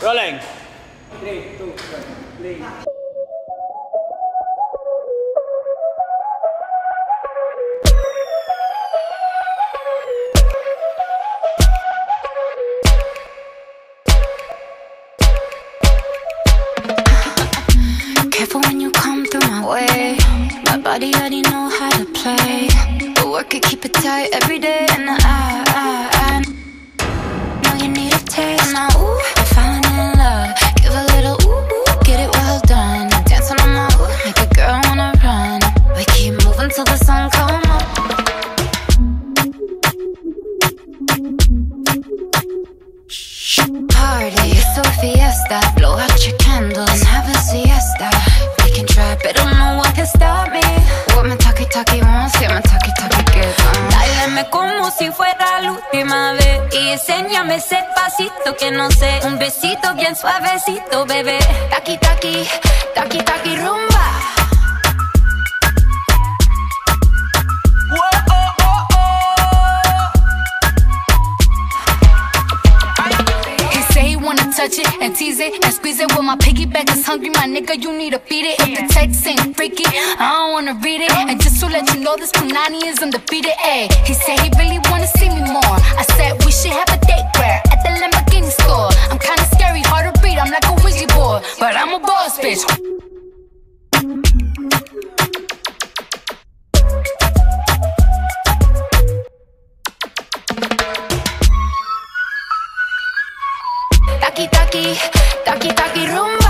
Rolling. 3, 2, 1, play. Careful when you come through my way. My body already know how to play. But work it, keep it tight every day. And I know you need a taste. Now, ooh, I'm falling in love. Give a little ooh, get it well done. Dance on my ooh, make a girl wanna run. We keep moving till the sun come up. Party, it's a fiesta. Blow out your candles and have a siesta. We can try, but don't know what can stop me. What my Taki Taki wants, yeah, my Taki Taki gets. Báilame como si fuera la última vez. Y enséñame ese pasito que no sé. Un besito bien suavecito, bebé. Taki Taki, Taki Taki rumba. Touch it and tease it and squeeze it. When my piggyback is hungry, my nigga, you need to feed it. If the text ain't freaky, I don't wanna read it. And just to let you know, this Punani is undefeated. Ayy, he said he really wanna see me more. I said we should have a date where at the Lamborghini store. I'm kinda scary, hard to read, I'm like a Ouija board, but I'm a boss bitch. Taki Taki, Taki Taki rumba.